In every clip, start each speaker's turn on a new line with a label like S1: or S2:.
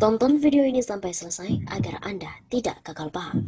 S1: Tonton video ini sampai selesai agar Anda tidak gagal paham.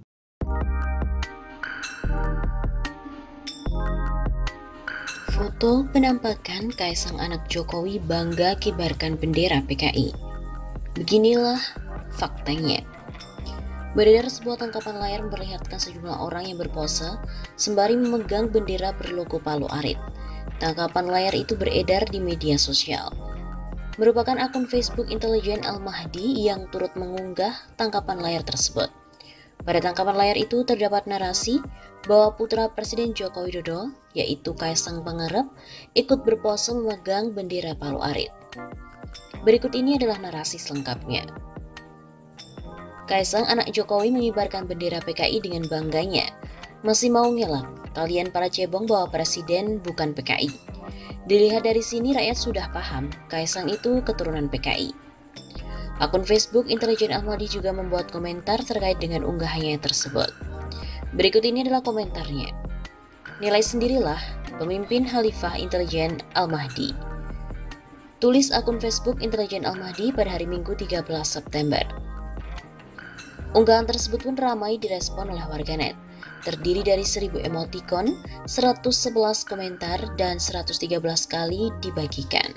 S1: Foto penampakan Kaisang anak Jokowi bangga kibarkan bendera PKI. Beginilah faktanya. Beredar sebuah tangkapan layar memperlihatkan sejumlah orang yang berpose sembari memegang bendera berlogo Palu Arit. Tangkapan layar itu beredar di media sosial. Merupakan akun Facebook intelijen Al-Mahdi yang turut mengunggah tangkapan layar tersebut. Pada tangkapan layar itu terdapat narasi bahwa putra Presiden Joko Widodo, yaitu Kaisang Pangarep, ikut berpose memegang bendera Palu Arit. Berikut ini adalah narasi selengkapnya. Kaisang anak Jokowi mengibarkan bendera PKI dengan bangganya. Masih mau ngelak, kalian para cebong bahwa Presiden bukan PKI. Dilihat dari sini rakyat sudah paham, Kaisang itu keturunan PKI. Akun Facebook intelijen Al-Mahdi juga membuat komentar terkait dengan unggahannya tersebut. Berikut ini adalah komentarnya. Nilai sendirilah pemimpin Khalifah intelijen Al-Mahdi. Tulis akun Facebook intelijen Al-Mahdi pada hari Minggu 13 September. Unggahan tersebut pun ramai direspon oleh warganet. Terdiri dari 1000 emotikon, 111 komentar, dan 113 kali dibagikan.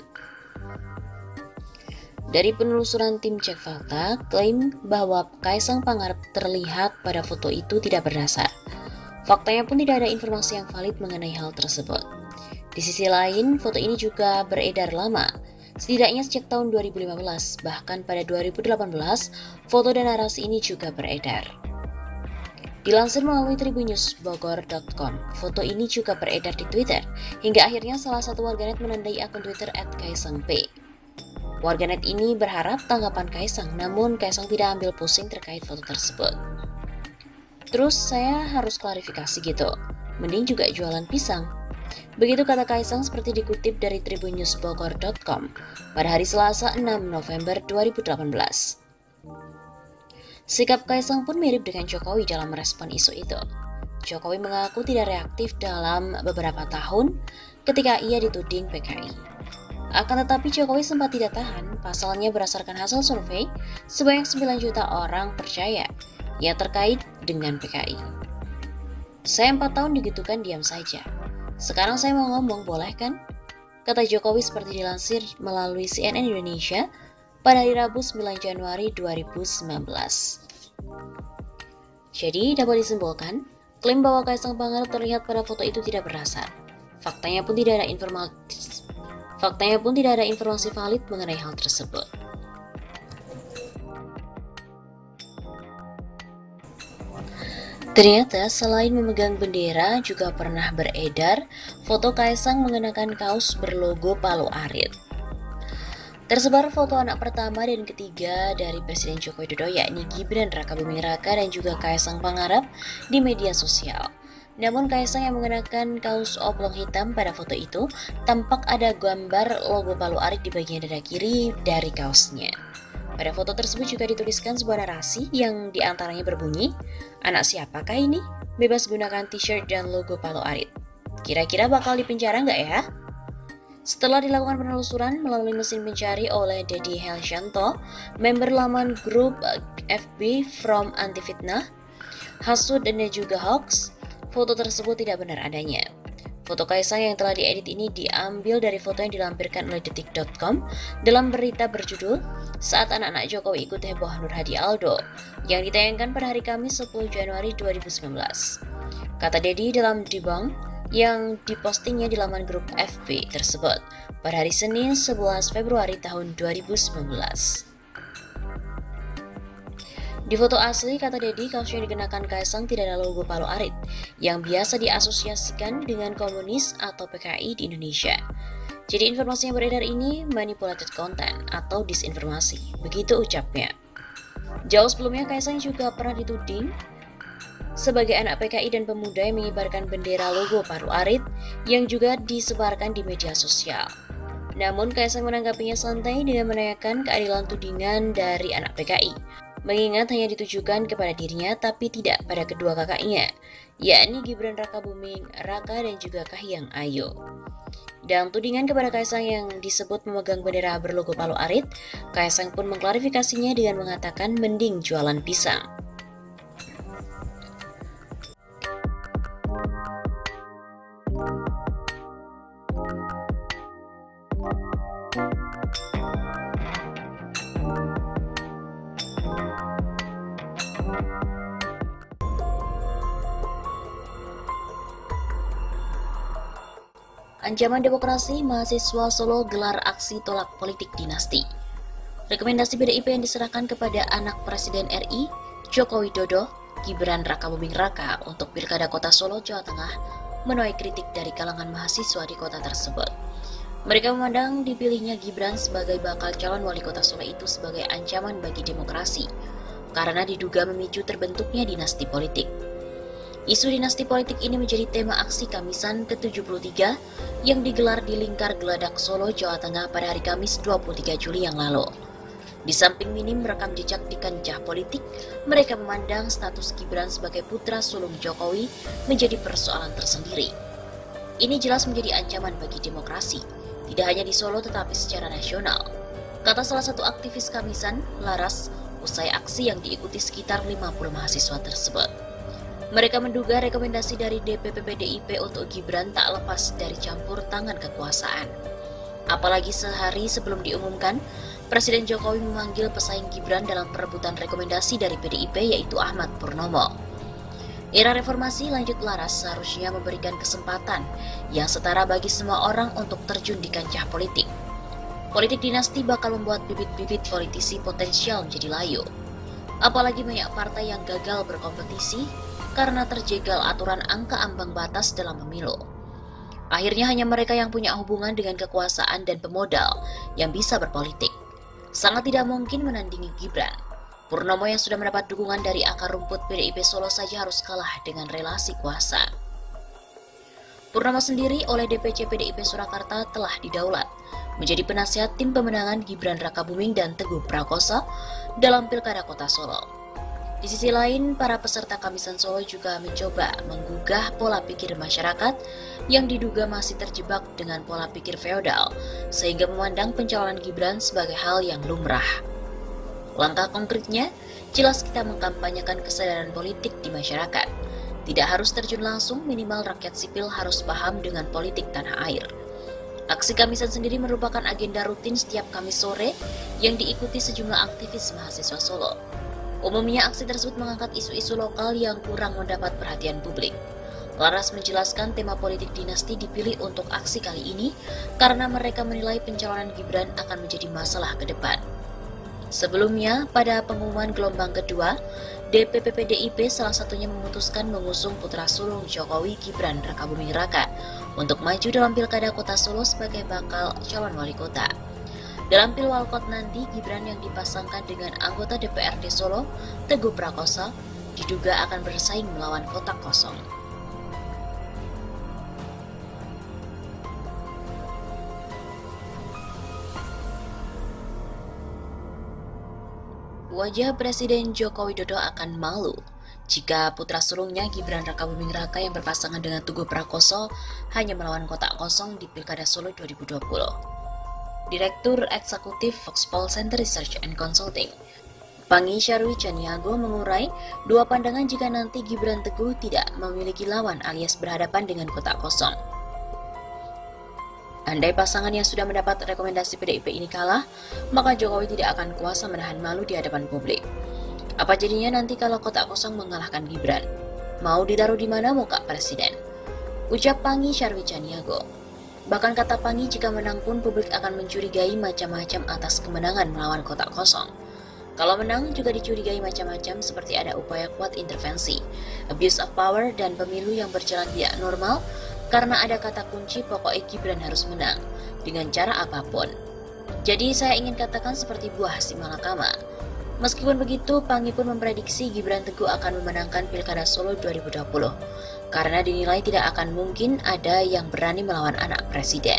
S1: Dari penelusuran tim Cek Fakta, klaim bahwa Kaisang Pangarep terlihat pada foto itu tidak berdasar. Faktanya pun tidak ada informasi yang valid mengenai hal tersebut. Di sisi lain, foto ini juga beredar lama, setidaknya sejak tahun 2015, bahkan pada 2018, foto dan narasi ini juga beredar. Dilansir melalui tribunnews.bogor.com, foto ini juga beredar di Twitter, hingga akhirnya salah satu warganet menandai akun Twitter @kaisangp. Warganet ini berharap tanggapan Kaisang, namun Kaisang tidak ambil pusing terkait foto tersebut. Terus saya harus klarifikasi gitu, mending juga jualan pisang. Begitu kata Kaisang seperti dikutip dari tribunnews.bogor.com pada hari Selasa 6 November 2018. Sikap Kaisang pun mirip dengan Jokowi dalam merespon isu itu. Jokowi mengaku tidak reaktif dalam beberapa tahun ketika ia dituding PKI. Akan tetapi Jokowi sempat tidak tahan, pasalnya berdasarkan hasil survei, sebanyak 9 juta orang percaya ia terkait dengan PKI. Saya 4 tahun digitukan diam saja. Sekarang saya mau ngomong, boleh kan? Kata Jokowi seperti dilansir melalui CNN Indonesia pada hari Rabu 9 Januari 2019. Jadi dapat disimpulkan, klaim bahwa Kaisang Pangarep terlihat pada foto itu tidak berdasar. Faktanya pun tidak ada informasi valid mengenai hal tersebut. Ternyata selain memegang bendera juga pernah beredar foto Kaisang mengenakan kaos berlogo Palu Arit. Tersebar foto anak pertama dan ketiga dari Presiden Joko Widodo, yakni Gibran Rakabuming Raka dan juga Kaisang Pangarep di media sosial. Namun Kaisang yang mengenakan kaos oblong hitam pada foto itu tampak ada gambar logo Palu Arit di bagian dada kiri dari kaosnya. Pada foto tersebut juga dituliskan sebuah narasi yang diantaranya berbunyi, "Anak siapakah ini? Bebas gunakan t-shirt dan logo Palu Arit. Kira-kira bakal dipenjara nggak ya?" Setelah dilakukan penelusuran melalui mesin pencari oleh Dedi Helsyanto, member laman grup FB From Anti Fitnah, Hasud dan juga Hoax, foto tersebut tidak benar adanya. Foto Kaisang yang telah diedit ini diambil dari foto yang dilampirkan oleh detik.com dalam berita berjudul "Saat Anak-anak Jokowi Ikut Heboh Nur Hadi Aldo" yang ditayangkan pada hari Kamis 10 Januari 2019. Kata Dedi dalam debunk yang dipostingnya di laman grup FB tersebut pada hari Senin 11 Februari tahun 2019. Di foto asli, kata Dedi, kaos yang dikenakan Kaisang tidak ada logo Palu Arit yang biasa diasosiasikan dengan komunis atau PKI di Indonesia. Jadi informasi yang beredar ini manipulated content atau disinformasi, begitu ucapnya. Jauh sebelumnya Kaisang juga pernah dituding sebagai anak PKI dan pemuda yang mengibarkan bendera logo Palu Arit yang juga disebarkan di media sosial. Namun Kaisang menanggapinya santai dengan menanyakan keadilan tudingan dari anak PKI. mengingat hanya ditujukan kepada dirinya tapi tidak pada kedua kakaknya, yakni Gibran Rakabuming Raka dan juga Kahiyang Ayu. Dan tudingan kepada Kaisang yang disebut memegang bendera berlogo Palu Arit, Kaisang pun mengklarifikasinya dengan mengatakan mending jualan pisang. Ancaman demokrasi, mahasiswa Solo gelar aksi tolak politik dinasti. Rekomendasi PDIP yang diserahkan kepada anak Presiden RI, Joko Widodo, Gibran Rakabuming Raka untuk Pilkada Kota Solo, Jawa Tengah, menuai kritik dari kalangan mahasiswa di kota tersebut. Mereka memandang dipilihnya Gibran sebagai bakal calon wali kota Solo itu sebagai ancaman bagi demokrasi, karena diduga memicu terbentuknya dinasti politik. Isu dinasti politik ini menjadi tema aksi Kamisan ke-73 yang digelar di Lingkar Geladak Solo, Jawa Tengah pada hari Kamis 23 Juli yang lalu. Di samping minim merekam jejak di kancah politik, mereka memandang status Gibran sebagai putra sulung Jokowi menjadi persoalan tersendiri. Ini jelas menjadi ancaman bagi demokrasi, tidak hanya di Solo tetapi secara nasional, kata salah satu aktivis Kamisan, Laras, usai aksi yang diikuti sekitar 50 mahasiswa tersebut. Mereka menduga rekomendasi dari DPP PDIP untuk Gibran tak lepas dari campur tangan kekuasaan. Apalagi sehari sebelum diumumkan, Presiden Jokowi memanggil pesaing Gibran dalam perebutan rekomendasi dari PDIP yaitu Ahmad Purnomo. Era reformasi, lanjut Laras, seharusnya memberikan kesempatan yang setara bagi semua orang untuk terjun di kancah politik. Politik dinasti bakal membuat bibit-bibit politisi potensial menjadi layu. Apalagi banyak partai yang gagal berkompetisi karena terjegal aturan angka ambang batas dalam pemilu. Akhirnya hanya mereka yang punya hubungan dengan kekuasaan dan pemodal yang bisa berpolitik. Sangat tidak mungkin menandingi Gibran. Purnomo yang sudah mendapat dukungan dari akar rumput PDIP Solo saja harus kalah dengan relasi kuasa. Purnomo sendiri oleh DPC PDIP Surakarta telah didaulat menjadi penasihat tim pemenangan Gibran Rakabuming dan Teguh Prakoso dalam Pilkada Kota Solo. Di sisi lain, para peserta Kamisan Solo juga mencoba menggugah pola pikir masyarakat yang diduga masih terjebak dengan pola pikir feodal, sehingga memandang pencalonan Gibran sebagai hal yang lumrah. Langkah konkretnya, jelas kita mengkampanyekan kesadaran politik di masyarakat. Tidak harus terjun langsung, minimal rakyat sipil harus paham dengan politik tanah air. Aksi Kamisan sendiri merupakan agenda rutin setiap Kamis sore yang diikuti sejumlah aktivis mahasiswa Solo. Umumnya aksi tersebut mengangkat isu-isu lokal yang kurang mendapat perhatian publik. Laras menjelaskan tema politik dinasti dipilih untuk aksi kali ini karena mereka menilai pencalonan Gibran akan menjadi masalah ke depan. Sebelumnya, pada pengumuman gelombang kedua, DPP PDIP salah satunya memutuskan mengusung putra sulung Jokowi Gibran Rakabuming Raka untuk maju dalam Pilkada Kota Solo sebagai bakal calon wali kota. Dalam Pilwalkot nanti, Gibran yang dipasangkan dengan anggota DPRD Solo, Teguh Prakoso, diduga akan bersaing melawan kotak kosong. Wajah Presiden Joko Widodo akan malu jika putra sulungnya Gibran Rakabuming Raka yang berpasangan dengan Teguh Prakoso hanya melawan kotak kosong di Pilkada Solo 2020. Direktur Eksekutif Foxpol Center Research and Consulting, Pangi Syarwi Caniago mengurai dua pandangan jika nanti Gibran Teguh tidak memiliki lawan alias berhadapan dengan kotak kosong. Andai pasangan yang sudah mendapat rekomendasi PDIP ini kalah, maka Jokowi tidak akan kuasa menahan malu di hadapan publik. Apa jadinya nanti kalau kotak kosong mengalahkan Gibran? Mau ditaruh di mana muka presiden? Ucap Pangi Syarwi Caniago. Bahkan kata Pangi, jika menang pun publik akan mencurigai macam-macam atas kemenangan melawan kotak kosong. Kalau menang juga dicurigai macam-macam seperti ada upaya kuat intervensi, abuse of power, dan pemilu yang berjalan tidak normal karena ada kata kunci pokoknya Gibran harus menang dengan cara apapun. Jadi saya ingin katakan seperti buah si malakama. Meskipun begitu, Pangi pun memprediksi Gibran Teguh akan memenangkan Pilkada Solo 2020 karena dinilai tidak akan mungkin ada yang berani melawan anak presiden.